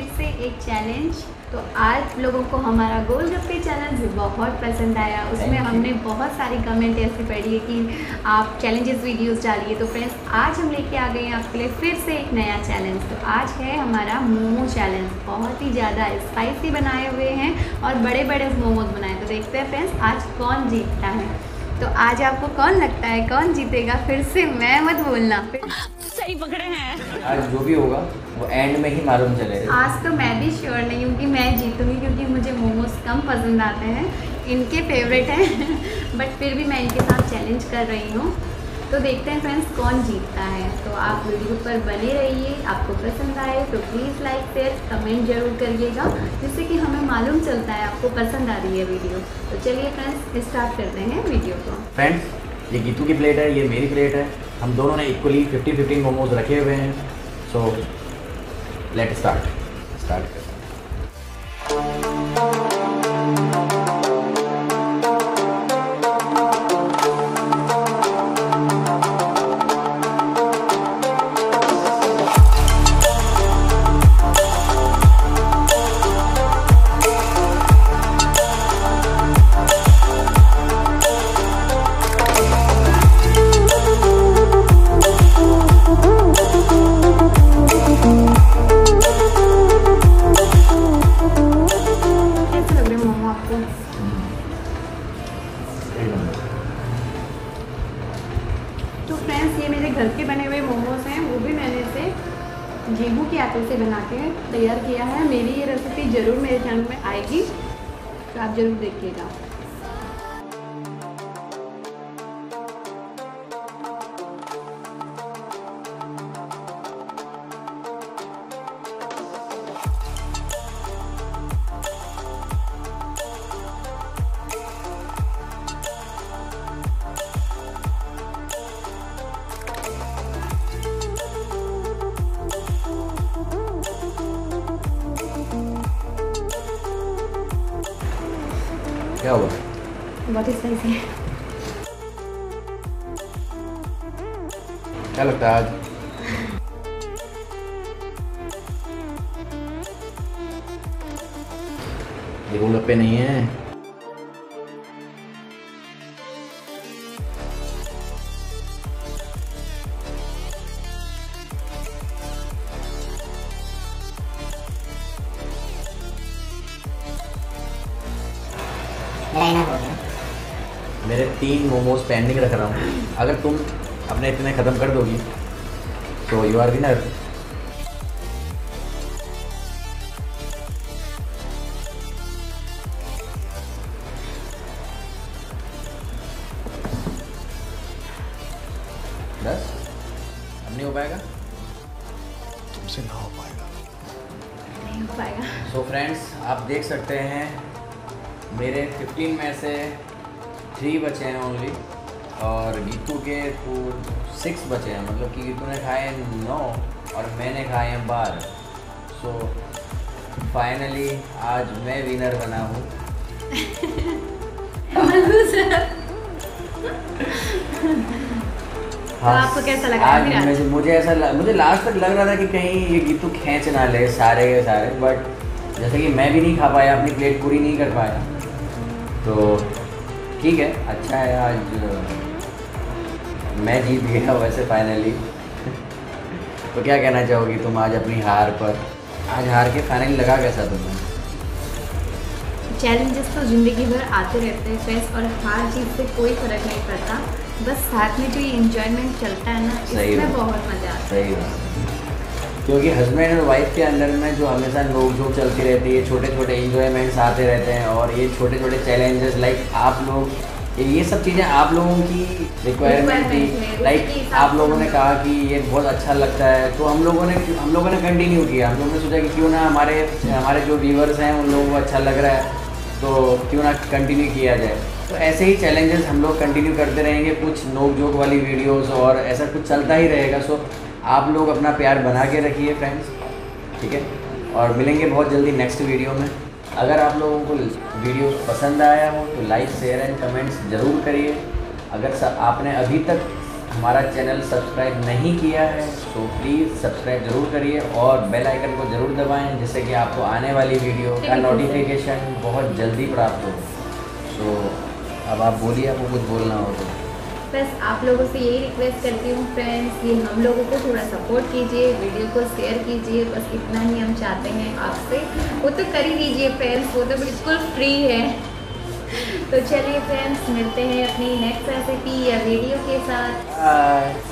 फिर से एक चैलेंज। तो आज लोगों को हमारा गोलगप्पे चैलेंज बहुत पसंद आया। उसमें हमने बहुत सारी कमेंट ऐसी पढ़ी है कि आप चैलेंजेस वीडियोस डालिए। तो फ्रेंड्स आज हम लेके आ गए हैं आपके लिए फिर से एक नया चैलेंज। तो आज है हमारा मोमो चैलेंज। बहुत ही ज़्यादा स्पाइसी बनाए हुए हैं और बड़े बड़े मोमोज बनाए। तो देखते हैं फ्रेंड्स आज कौन जीतता है। तो आज आपको कौन लगता है कौन जीतेगा? फिर से मैं मत बोलना। सही पकड़े हैं। आज जो भी होगा वो एंड में ही मालूम चलेगा। आज तो मैं भी श्योर नहीं हूँ कि मैं जीतूंगी, क्योंकि मुझे मोमोज कम पसंद आते हैं, इनके फेवरेट हैं। बट फिर भी मैं इनके साथ चैलेंज कर रही हूँ। तो देखते हैं फ्रेंड्स कौन जीतता है। तो आप वीडियो पर बने रहिए। आपको पसंद आए तो प्लीज़ लाइक शेयर कमेंट जरूर करिएगा, जिससे कि हमें मालूम चलता है आपको पसंद आ रही है वीडियो। तो चलिए फ्रेंड्स स्टार्ट करते हैं वीडियो को। फ्रेंड्स ये गीतू की प्लेट है, ये मेरी प्लेट है। हम दोनों ने इक्वली 50-50 मोमोज रखे हुए हैं। सो लेट स्टार्ट करते हैं। तो फ्रेंड्स ये मेरे घर के बने हुए मोमोज हैं, वो भी मैंने इसे गेहूं के आटे से बना के तैयार किया है। मेरी ये रेसिपी ज़रूर मेरे चैनल में आएगी, तो आप ज़रूर देखिएगा। क्या हुआ? बहुत ही स्पाइसी है। क्या लगता है आज? ये गोलगप्पे नहीं है। मेरे 3 मोमोज पेंडिंग रख रहा हूँ। अगर तुम अपने इतने ख़त्म कर दोगी तो यू आर विनर। बस अब नहीं हो पाएगा, तुमसे ना हो पाएगा। नहीं हो पाएगा। सो फ्रेंड्स आप देख सकते हैं मेरे 15 में से 3 बचे हैं ओनली, और गीतू के 6 बचे हैं। मतलब कि गीतू ने खाए 9 और मैंने खाए हैं 12। सो फाइनली आज मैं विनर बना हूँ। तो आपको कैसा लगा? आज मुझे लास्ट तक लग रहा था कि कहीं ये गीतू खींच ना ले सारे के सारे, बट जैसे कि मैं भी नहीं खा पाया, अपनी प्लेट पूरी नहीं कर पाया। तो ठीक है, अच्छा है, आज मैं जीत गया वैसे फाइनली। तो क्या कहना चाहोगी तुम आज अपनी हार पर? आज हार के फाइनली लगा कैसा तुम्हें? चैलेंजेस तो ज़िंदगी भर आते रहते हैं फ्रेंड्स, और हार जीत से कोई फ़र्क नहीं पड़ता। बस साथ में जो ये इंजॉयमेंट चलता है ना, इसमें बहुत मज़ा आता है। सही बात, क्योंकि हस्बैंड और वाइफ के अंदर में जो हमेशा नोक झोंक चलती रहती है, छोटे छोटे इंजॉयमेंट्स आते रहते हैं, और ये छोटे छोटे चैलेंजेस लाइक आप लोग, ये सब चीज़ें आप लोगों की रिक्वायरमेंट थी। लाइक आप लोगों ने कहा कि ये बहुत अच्छा लगता है, तो हम लोगों ने कंटिन्यू किया। हम लोगों ने सोचा कि क्यों ना हमारे जो व्यूवर्स हैं उन लोगों को अच्छा लग रहा है, तो क्यों ना कंटिन्यू किया जाए। तो ऐसे ही चैलेंजेस हम लोग कंटिन्यू करते रहेंगे, कुछ नोक झोंक वाली वीडियोस और ऐसा कुछ चलता ही रहेगा। सो आप लोग अपना प्यार बना के रखिए फ्रेंड्स, ठीक है, और मिलेंगे बहुत जल्दी नेक्स्ट वीडियो में। अगर आप लोगों को वीडियो पसंद आया हो तो लाइक शेयर एंड कमेंट्स ज़रूर करिए। अगर आपने अभी तक हमारा चैनल सब्सक्राइब नहीं किया है तो प्लीज़ सब्सक्राइब ज़रूर करिए और बेल आइकन को ज़रूर दबाएं, जिससे कि आपको आने वाली वीडियो का नोटिफिकेशन बहुत जल्दी प्राप्त हो। तो अब आप बोलिए, आपको कुछ बोलना हो तो। बस आप लोगों से यही रिक्वेस्ट करती हूँ फ्रेंड्स कि हम लोगों को थोड़ा सपोर्ट कीजिए, वीडियो को शेयर कीजिए, बस इतना ही हम चाहते हैं आपसे। वो तो कर ही दीजिए फ्रेंड्स, वो तो बिल्कुल फ्री है। तो चलिए फ्रेंड्स, मिलते हैं अपनी नेक्स्ट रेसिपी या वीडियो के साथ। बाय।